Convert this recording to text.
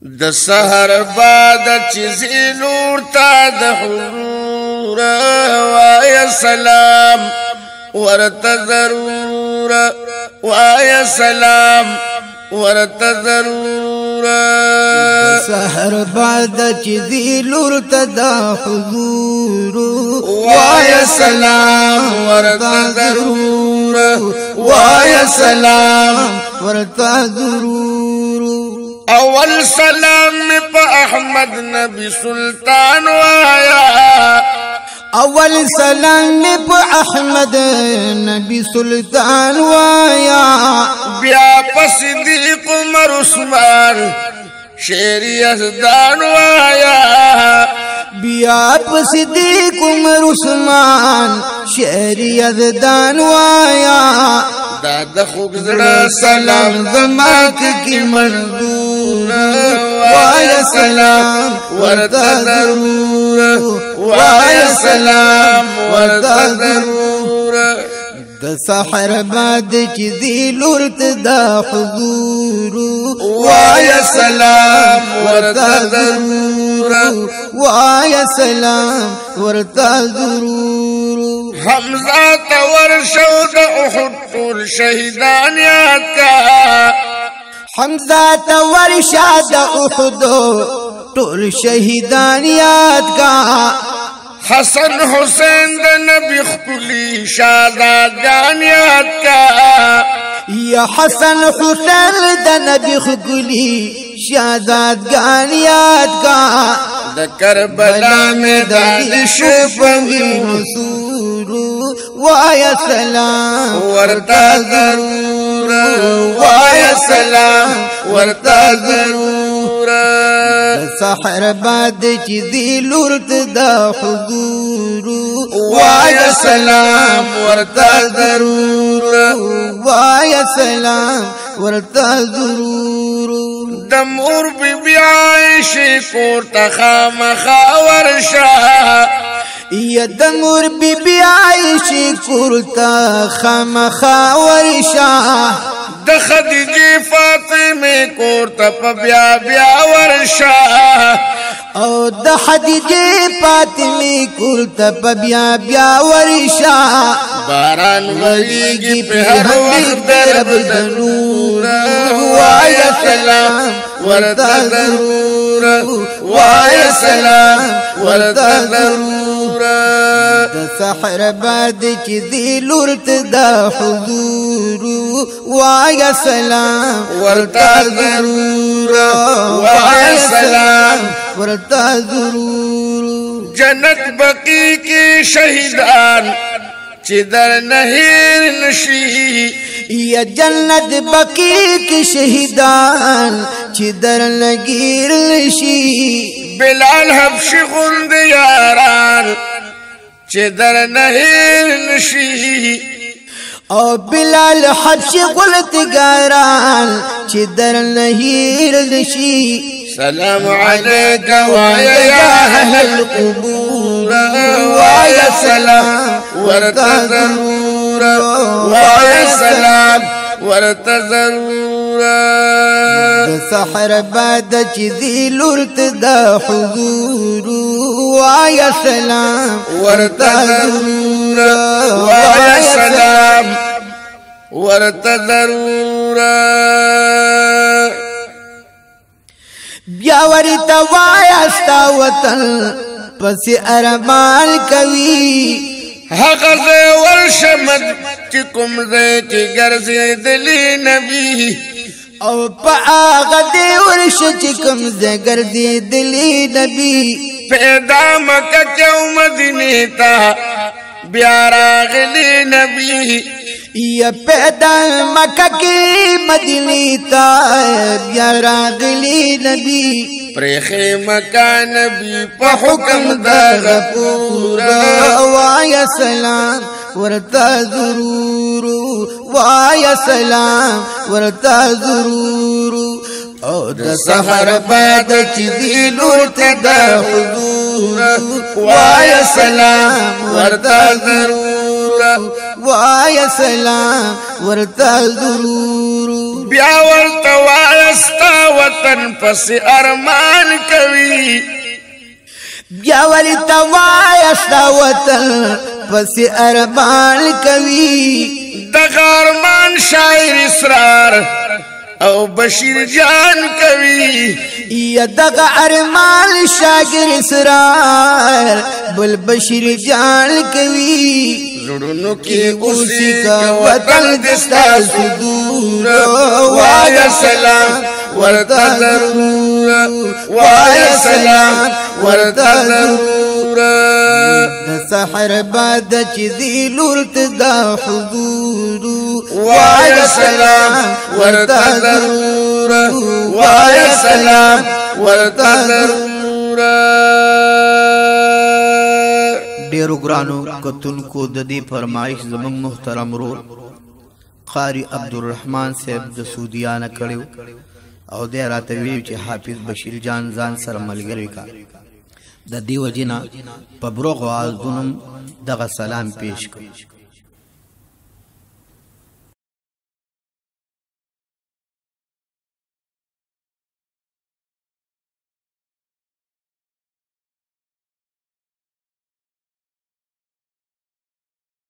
د سحر بعد چیزی نور تا د حضور وای سلام ورت ضرور وای سلام ورت ضرور سحر بعد چیزی نور تا د حضور وای سلام ورت ضرور وای سلام ورت ضرور اول سلام پا احمد نبی سلطان وایا اول سلام پا احمد نبی سلطان وایا بیا پا صدیق عمر عثمان شیری یزدان وایا بیا پا صدیق عمر عثمان شیری یزدان وایا دا خوب زړه سلام زما کی منظور وای سلام ورته ضرور وای سلام ورته ضرور د سحر بعد چې دی لورت د حضور وای سلام ورته ضرور وای سلام ورته ضرور حمزه تور شو د احد ټول شهیدان یاد کا حمزه تور شاد احد ټول شهیدان یاد کا حسن حسین د نبی خپلی شادادان یاد کا یا حسن حسین د نبی خپلی شادادان یاد کا د کربلا میدان شپوی رسول وای سلام ورتا ضرور وای سلام ورتا ضرور سحر بعد چې دی لورت د حضور وای سلام ورتا ضرور وای سلام ورتا ضرور د مور بی بی عائشہ کور ته خامخا ورشه یا د مور بی بی عائشہ کور ته خامخا ورشه د خدیجه فاطمه کور ته بیا بیا ورشه او د خدیجه فاطمه کور ته بیا بیا ورشه باران وریږي په هر وخت د رب د نور وای سلام ورته ضرور وای سلام ورته ضرور د سحر بعد چې دی لورت د حضور وای سلام ورته ضرور وای سلام ورته ضرور جنت بقی کی شهیدان چې در نهیر نشي یا جنت بقی کی شهیدان چې در لګیر نشي بلال حبشي غوند یاران چې در نهیر نشي او بلال حبشي غلطګاران چې در نهیر نشي سلام عليك ويا أهل القبور ويا سلام ورتزرور ويا سلام ورتزرور سحر بعد چې دی لورت د حضور ويا سلام ورتزرور ويا سلام ورتزرور بیا ورته وایستا وطن پس ارمان کوي هغه ورشمد چې کوم ځای کې ګرځېدلی نبی او په هغه دی ورشه چې کوم ځای ګرځېدلی نبی پیدا مکه کې او مدینې ته بیا راغلی نبی یا پیدا مکه کې مدینې ته بیا راغلی نبی پرخې مکه نبی په حکم د غفور وای سلام ورته ضرور وای سلام ورته ضرور او د سحر بعد چې دی لورت د حضور وای سلام ورته ضرور وای سلام ورته ضرور بیا ورته وایه ستا وطن پسې ارمان کوي بیا ورته وایه ستا وطن پسې ارمان کوي دغه ارمان شاعر اسرار او بشیر جان کوي یا دغه ارمان شاګر اسرار بل بشیر جان کوي زړونو کې اوسې کا وطن دستا صدور وایه سلام ورته ضرور وایه سلام ورته ضرور د سحر بعد چې دی لور ته دا حضور وایه سلام ورته ضرور وایه سلام ورته ضرور ډیرو ګرانو کتونکو د دې فرمایش زموږ محترم رول قاری عبدالرحمن صاحب د سعودیانه کړیو او د راته ویلو چې حافظ بشیر جان ځان سره ملګری کا د دې وجنه په بروغ او دغه سلام پیش کړ